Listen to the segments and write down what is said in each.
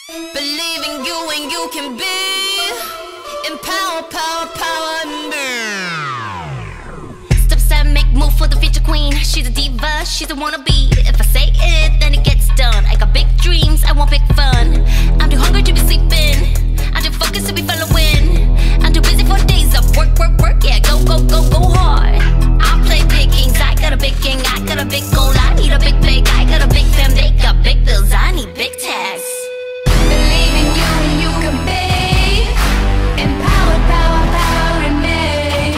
Believe in you and you can be empower, power, power me. Step aside, make move for the future queen. She's a diva, she's a wannabe. If I say it, then it gets done. I got big dreams, I want big fun. I'm too hungry to be sleeping. I'm too focused to be following. I'm too busy for days of work, work, work. Yeah, go, go, go, go hard. I play big games, I got a big gang, I got a big goal. I need a big bag, I got a big fam, they got big bills. I need big tags. Believe in you and you can be empowered, power, power in me.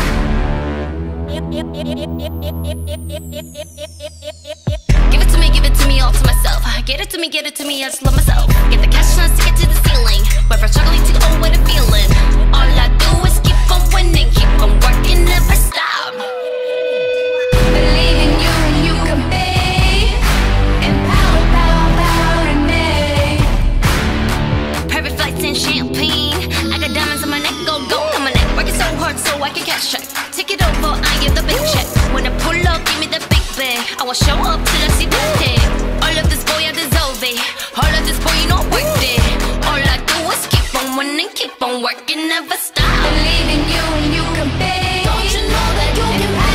Give it to me, all to myself. Get it to me, I just love myself. Get the cash and stick it to the ceiling. Wherever I'm struggling to go with a feeling. All I do is keep on winning, keep on working, never stop. Believe in you and you can be empowered, power, power in me. Private flights and champagne. I got diamonds on my neck, go, go on my neck. Working so hard so I can cash check. Take it over, I give the big check. When I pull up, give me the big bag. I will show up till I see the head. All of this boy, I deserve it. All of this boy, you know worth it. All I do is keep on winning, keep on working, never stop. Believe in you and you can be. Don't you know that you can be?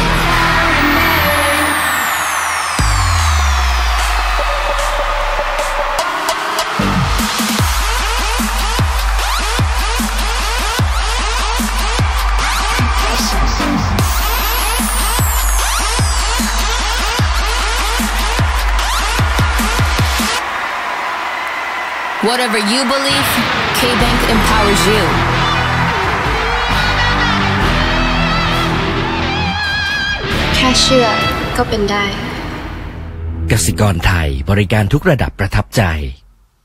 Whatever you believe, K-Bank empowers you. แค่เชื่อก็เป็นได้กสิกรไทยบริการทุกระดับประทับใจ